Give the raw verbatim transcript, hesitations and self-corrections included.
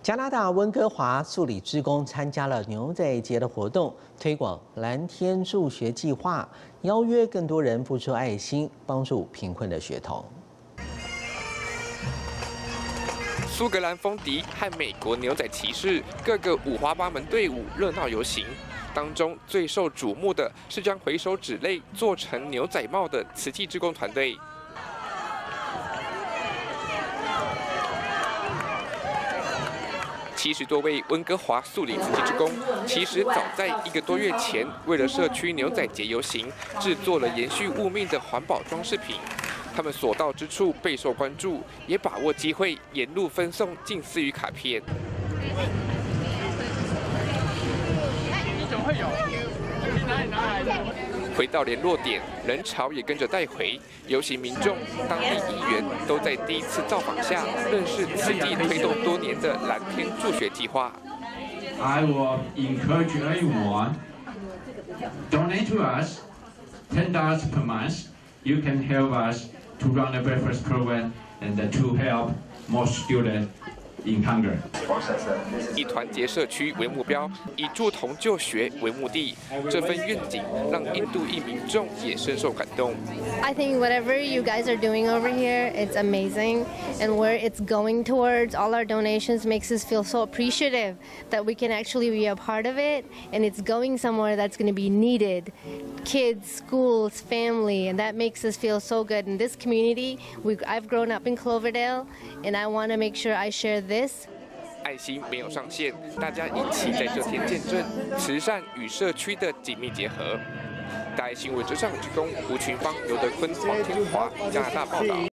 加拿大温哥华素里志工参加了牛仔节的活动，推广蓝天助学计划，邀约更多人付出爱心，帮助贫困的学童。 苏格兰风笛和美国牛仔骑士各个五花八门队伍热闹游行，当中最受瞩目的是将回收纸类做成牛仔帽的慈济志工团队。七十多位温哥华素里慈济志工，其实早在一个多月前，为了社区牛仔节游行，制作了延续物命的环保装饰品。 他们所到之处备受关注，也把握机会沿路分送近似于卡片。回到联络点，人潮也跟着带回。游行民众、当地议员都在第一次造访下认识此地推动多年的蓝天助学计划。 I will encourage everyone donate to us ten dollars per month. You can help us to run a breakfast program and to help more students in hunger. 以团结社区为目标，以助童就学为目的，这份愿景让印度裔民众也深受感动。 I think whatever you guys are doing over here, it's amazing, and where it's going towards, all our donations makes us feel so appreciative that we can actually be a part of it, and it's going somewhere that's going to be needed. Kids, schools, family, and that makes us feel so good. In this community, we, I've grown up in Cloverdale, and I want to make sure I share this. 爱心没有上限，大家一起在这天见证慈善与社区的紧密结合。大爱新闻之上之工吴群芳、刘德坤、黄天华，加拿大报道。